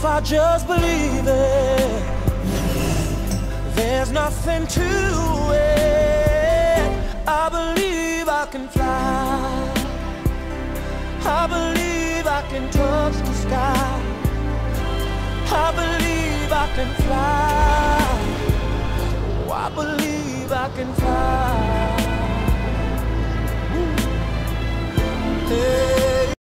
I just believe it, there's nothing to it. I believe I can fly, I believe I can touch the sky, I believe I can fly, oh, I believe I can fly. Hey.